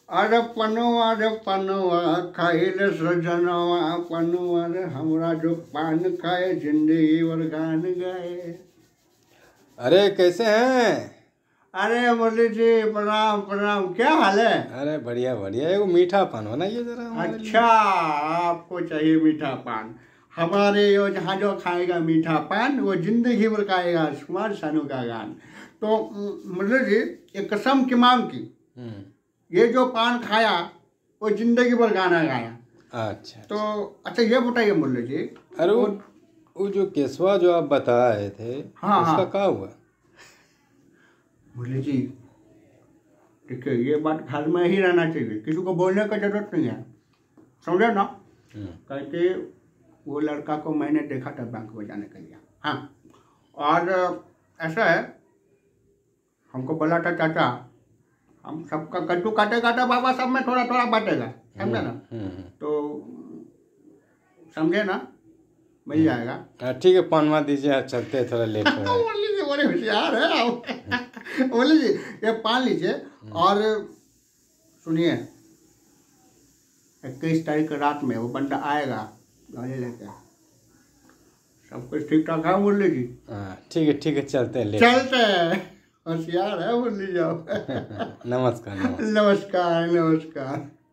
अरे पनुआ खाइल सजनवा पनुआ रे हमरा जो पान खाए जिंदगी भर गान गाए। अरे कैसे हैं? अरे मुरली जी प्रणाम प्रणाम, क्या हाल है? अरे बढ़िया बढ़िया, एगो मीठा पान बनाइए जरा हमारे लिए। अच्छा, आपको चाहिए मीठा पान? हमारे यो जहाँ जो खाएगा मीठा पान वो जिंदगी भर खाएगा कुमार शानू का गान। तो मुरली जी एक कसम की मांग की, ये जो पान खाया वो जिंदगी भर गाना गाया। अच्छा तो अच्छा ये बताइए मुरली जी, अरे वो जो केसवा जो आप बता रहे थे, हाँ, उसका हाँ। क्या हुआ? मुरली जी देखिए, ये बात घर में ही रहना चाहिए, किसी को बोलने का जरूरत नहीं है, समझे ना? कहते वो लड़का को मैंने देखा था बैंक में जाने के लिए। हाँ, और ऐसा है, हमको बोला था चाचा हम सबका कद्दू काटेगा तो बाबा सब में थोड़ा थोड़ा बांटेगा, समझे ना? तो समझे ना, मिल जाएगा। ठीक है, पानवा दीजिए, आप चलते हैं, थोड़ा लेट हो रहा है। बोली जी बड़े होशियार है आप। बोली जी ये पान लीजिए और सुनिए, 21 तारीख की रात में वो बंदा आएगा गाड़ी लेके। सब कुछ ठीक ठाक है मुरली जी? हाँ ठीक है, चलते हैं, चलते हैं, होशियार है मुरली जी आप। नमस्कार नमस्कार। नमस्कार नमस्कार।